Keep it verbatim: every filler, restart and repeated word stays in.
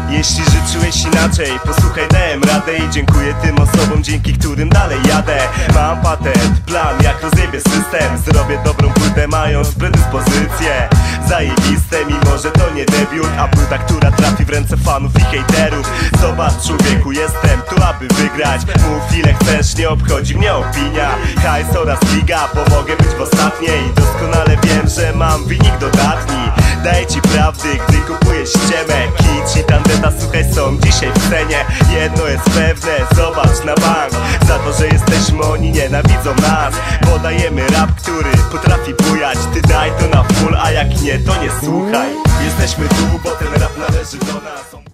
Jeśli życzyłeś inaczej, posłuchaj, dałem radę i dziękuję tym osobom, dzięki którym dalej jadę. Mam patent, plan, jak rozjebię system. Zrobię dobrą płytę, mając predyspozycje zajebiste, mimo że to nie debiut, a płyta, która trafi w ręce fanów i hejterów. Zobacz, człowieku, jestem tu, aby wygrać. Mów ile chcesz, nie obchodzi mnie opinia. Hajs oraz liga, bo mogę być w ostatniej. Doskonale wiem, że mam wynik dodatni. Daję ci prawdy, gdy kupujesz ściemę. Kic i tandeta, słuchaj, są dzisiaj w scenie. Jedno jest pewne, zobacz na bank. Za to, że jesteśmy, oni nienawidzą nas. Podajemy rap, który potrafi bujać. Ty daj to na full, a jak nie, to nie słuchaj. Jesteśmy tu, bo ten rap należy do nas.